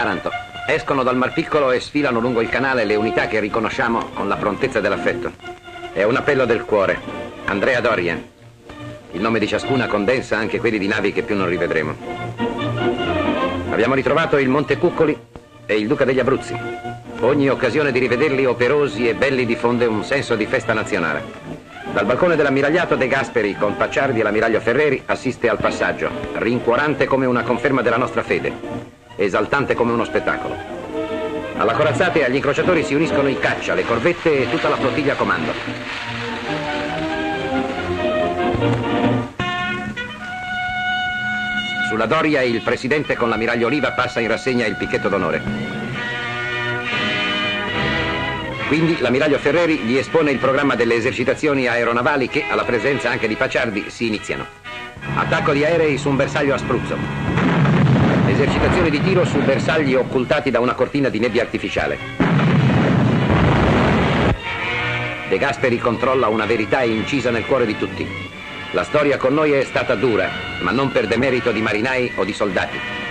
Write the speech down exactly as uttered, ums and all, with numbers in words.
Taranto. Escono dal Mar Piccolo e sfilano lungo il canale le unità che riconosciamo con la prontezza dell'affetto. È un appello del cuore. Andrea Doria. Il nome di ciascuna condensa anche quelli di navi che più non rivedremo. Abbiamo ritrovato il Monte Cuccoli e il Duca degli Abruzzi. Ogni occasione di rivederli operosi e belli diffonde un senso di festa nazionale. Dal balcone dell'ammiragliato De Gasperi, con Pacciardi e l'ammiraglio Ferreri, assiste al passaggio, rincuorante come una conferma della nostra fede, esaltante come uno spettacolo. Alla corazzata e agli incrociatori si uniscono i caccia, le corvette e tutta la flottiglia a comando. Sulla Doria il presidente con l'ammiraglio Oliva passa in rassegna il picchetto d'onore. Quindi l'ammiraglio Ferreri gli espone il programma delle esercitazioni aeronavali che, alla presenza anche di Pacciardi, si iniziano. Attacco di aerei su un bersaglio a spruzzo. Esercitazioni di tiro su bersagli occultati da una cortina di nebbia artificiale. De Gasperi controlla una verità incisa nel cuore di tutti. La storia con noi è stata dura, ma non per demerito di marinai o di soldati.